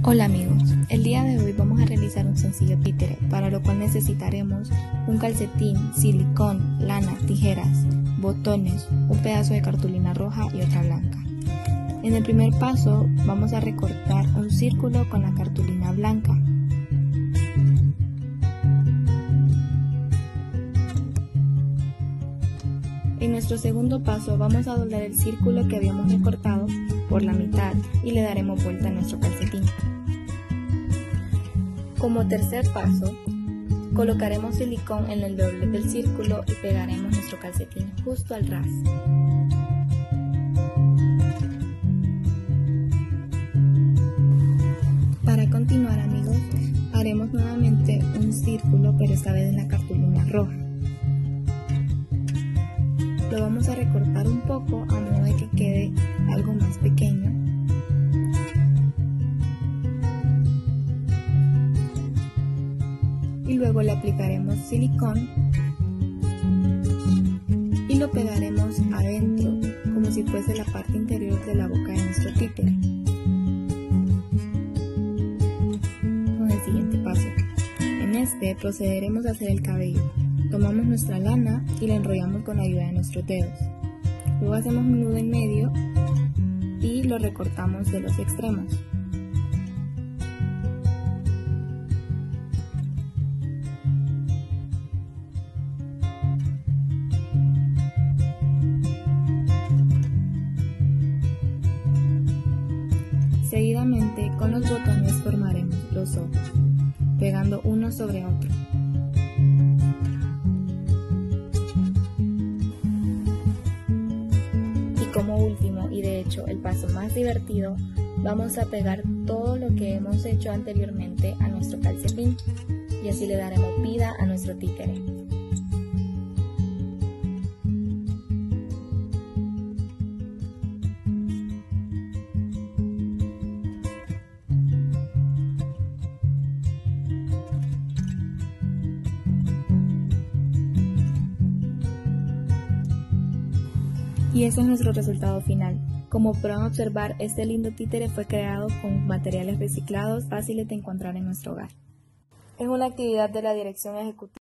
Hola amigos, el día de hoy vamos a realizar un sencillo títere, para lo cual necesitaremos un calcetín, silicón, lana, tijeras, botones, un pedazo de cartulina roja y otra blanca. En el primer paso vamos a recortar un círculo con la cartulina blanca. En nuestro segundo paso vamos a doblar el círculo que habíamos recortado por la mitad y le daremos vuelta a nuestro calcetín. Como tercer paso, colocaremos silicón en el doble del círculo y pegaremos nuestro calcetín justo al ras. Para continuar, amigos, haremos nuevamente un círculo, pero esta vez en la cartulina roja. Lo vamos a recortar un poco a modo de que quede algo más pequeño. Y luego le aplicaremos silicón y lo pegaremos adentro, como si fuese la parte interior de la boca de nuestro títere. Con el siguiente paso. En este procederemos a hacer el cabello. Tomamos nuestra lana y la enrollamos con la ayuda de nuestros dedos. Luego hacemos un nudo en medio y lo recortamos de los extremos. Seguidamente, con los botones formaremos los ojos, pegando uno sobre otro. Y como último, y de hecho el paso más divertido, vamos a pegar todo lo que hemos hecho anteriormente a nuestro calcetín, y así le daremos vida a nuestro títere. Y ese es nuestro resultado final. Como podrán observar, este lindo títere fue creado con materiales reciclados fáciles de encontrar en nuestro hogar. Es una actividad de la Dirección Ejecutiva